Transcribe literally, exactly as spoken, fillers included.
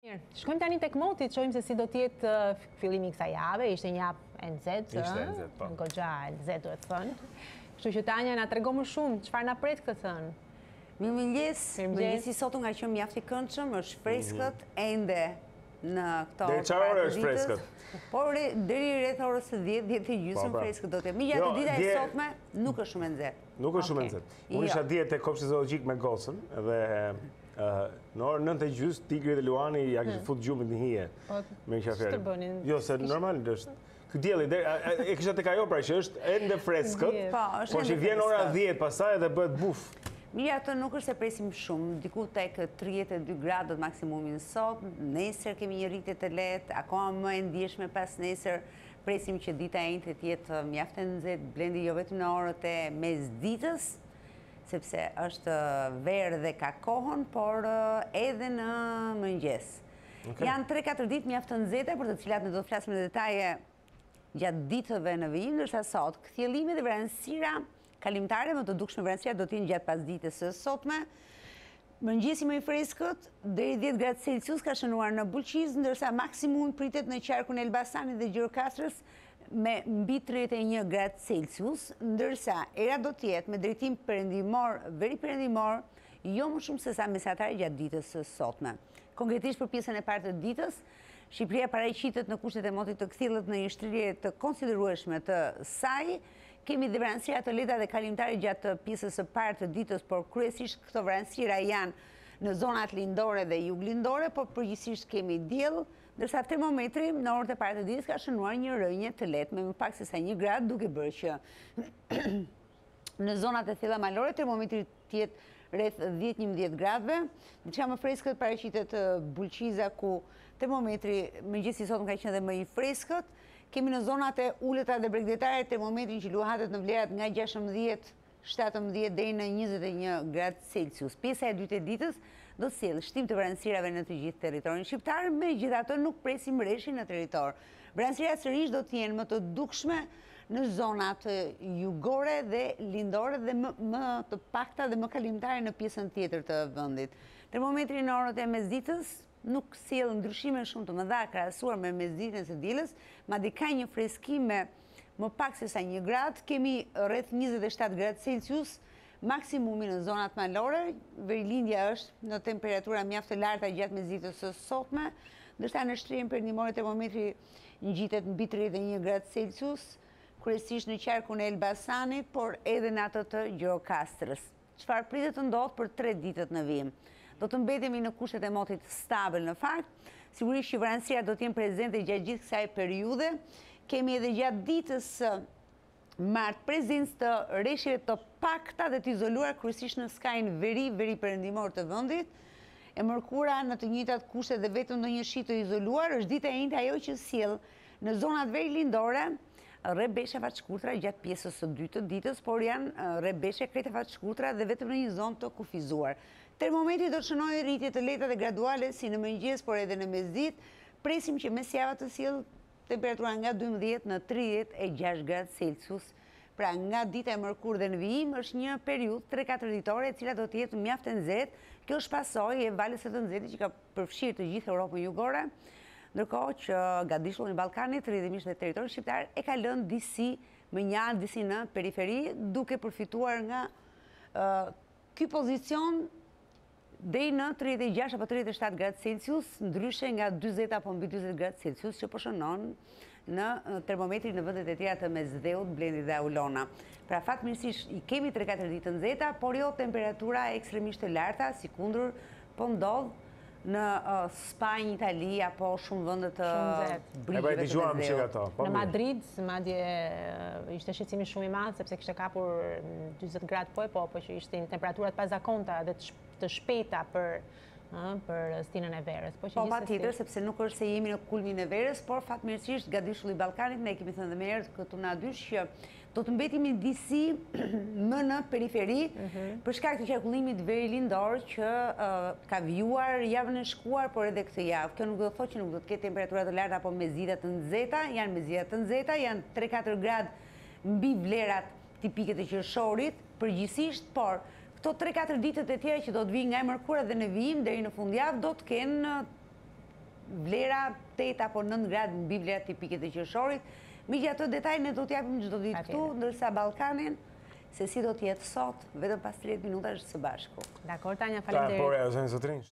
Shkojmë tani tek moti, të shohim se si do të jetë fillimi i kësaj jave. Ishte një javë e nxehtë, Ishte e nxehtë, po. Goxha e nxehtë duhet thënë. Kështu që Tanja na tregon më shumë çfarë na pret këtë thënë. Mirëmëngjes. Mëngjesi sot nga qenë mjaft i këndshëm, është freskët ende në këto. Deri çfarë ore është freskët? Por deri rreth orës së dhjetë, dhjetë e gjysmë freskët do të. Mija të dita e sotme nuk është shumë e nxehtë. Nuk është shumë e nxehtë. Unë isha dje te kopshti zoologjik me gocën dhe në orën nëntë e gjys, Tigri dhe Luani ja kishin fut gjumit në hije. Me qafere. Jo, se normal është. Ky dielli e kisha tek ajo pra që është ende freskët, por që vjen ora dhjetë pastaj dhe bëhet buf. Mira, ato nuk është se presim shumë, diku tek tridhjetë e dy gradë maksimumin sot, nesër kemi një rritje të lehtë, akoma më e ndjeshme pas nesër, presim që dita e njëjtë të jetë mjaft e nxehtë, blendi jo vetëm në orët e mesditës, sepse është verë dhe ka kohën, por edhe në mëngjes. Janë tre katër ditë mjaft të nxehta për të cilat ne do të flasim në detaje gjatë ditëve në vijim, ndërsa sot kthjellimi dhe vranësira kalimtare më të dukshme vranësira do të jenë gjatë pasdites së sotme. Mëngjesi më i freskët, deri dhjetë gradë Celsius ka shënuar në Bulqiz, ndërsa maksimumi pritet në qarkun e Elbasanit dhe Gjirokastrës me mbi tridhjetë e një gradë Celsius, ndërsa era do të jetë me drejtim perëndimor, veri perëndimor, jo më shumë se sa mesatare gjatë ditës së sotme. Konkretisht për pjesën e parë të ditës, Shqipëria paraqitet në kushtet e motit të kthjellët në një shtrirje të konsiderueshme të saj. Kemi dhe vranësira të lehta dhe kalimtare gjatë pjesës së parë të ditës, por kryesisht këto vranësira janë në zonat lindore dhe juglindore, por përgjithsisht kemi diell, ndërsa termometri në orët e parë të ditës ka shënuar një rënje të lehtë me më pak se sa një gradë, duke bërë që në zonat e thella malore termometri të jetë rreth dhjetë njëmbëdhjetë gradëve. Diçka më freskët paraqitet Bulqiza ku termometri mëngjesi sot ka qenë dhe më i freskët. Kemi në zonat e ulëta dhe bregdetare termometrin që luhatet në vlerat nga gjashtëmbëdhjetë, shtatëmbëdhjetë deri në njëzet e një gradë Celsius. Pjesa e dytë e ditës do të sjellë shtim të vranësirave në të gjithë territorin shqiptar, megjithatë nuk presim reshin në territor. Vranësirat sërish do të jenë më të dukshme në zonat jugore dhe lindore dhe më, më të pakta dhe më kalimtare në pjesën tjetër të vendit. Termometri në orët e mesditës nuk sjell ndryshime shumë të mëdha krahasuar me mesditën së dielës, madje ka një freski me më pak se sa një gradë, kemi rreth njëzet e shtatë gradë Celsius, maksimumi në zonat malore, verilindja është në temperatura mjaft të larta gjatë mesditës së sotme, ndërsa në shtrirjen perëndimore termometri ngjitet mbi tridhjetë e një gradë Celsius, kryesisht në qarkun e Elbasanit, por edhe në atë të Gjirokastrës. Çfarë pritet të ndodhë për tre ditët në vijim? Do të mbetemi në kushtet e motit stabil në fakt, sigurisht që vranësirat do të jenë prezente gjatë gjithë kësaj periudhe. Kemi edhe gjatë ditës martë prezencë të rreshjeve të pakta dhe të izoluar kryesisht në skajin veri, veri perëndimor të vendit. E mërkura në të njëjtat kushte dhe vetëm në një shi të izoluar, është dita e njëjtë ajo që sjell në zonat veri lindore rrebeshe fat shkurtra gjatë pjesës së dytë të ditës, por janë rrebeshe krejt fat shkurtra dhe vetëm në një zonë të kufizuar. Termometri do të shënojë rritje të lehta dhe graduale si në mëngjes, por edhe në mesditë. Presim që mesjava të sjellë temperatura nga dymbëdhjetë në tridhjetë e gjashtë gradë Celsius. Pra nga dita e mërkurë dhe në vijim është një periudhë tre katër ditore e cila do të jetë mjaft e nxehtë. Kjo është pasojë e valës së të nxehtë që ka përfshirë të gjithë Europën jugore. Ndërkohë që gadishullin e Ballkanit, rrjedhimisht në territorin shqiptar, e ka lënë disi më njarë, disi në periferi, duke përfituar nga uh, ky pozicion deri në tridhjetë e gjashtë apo tridhjetë e shtatë gradë Celsius, ndryshe nga dyzet apo mbi dyzet gradë Celsius që po shënon në termometrin në vendet e tjera të mesdheut, Blendi dhe Aulona. Pra fatmirësisht i kemi tre katër ditë të nxehta, por jo temperatura ekstremisht të larta, si kundër po ndodh në uh, Spanjë, Itali apo shumë vende të brigjeve të mesdheut. Në Madrid, madje ishte shqetësimi shumë i madh sepse kishte kapur dyzet gradë po e po, por që ishte temperaturat pazakonta dhe të shpejta për për stinën e verës. Po, patjetër, sepse nuk është se jemi në kulmin e verës, por fatmirësisht gadishulli i Ballkanit, ne kemi thënë dhe më herët këtu na dysh që do të mbetemi disi më në periferi për shkak të qarkullimit veri lindor që ka vjuar javën e shkuar, por edhe këtë javë. Kjo nuk do të thotë që nuk do të ketë temperatura të larta apo mezita të nxehta, janë mezita të nxehta, janë tre katër gradë mbi vlerat tipike të qershorit, përgjithsisht, por këto tre katër ditët e tjera që do të vijnë nga e mërkura dhe në vijim deri në fundjavë do të kenë vlera tetë apo nëntë gradë mbi vlerat tipike të qershorit. Megjithatë detajin ne do t'japim çdo ditë këtu, ndërsa Ballkanin se si do të jetë sot, vetëm pas tridhjetë minutash së bashku. Dakor, Tanja, faleminderit. Por,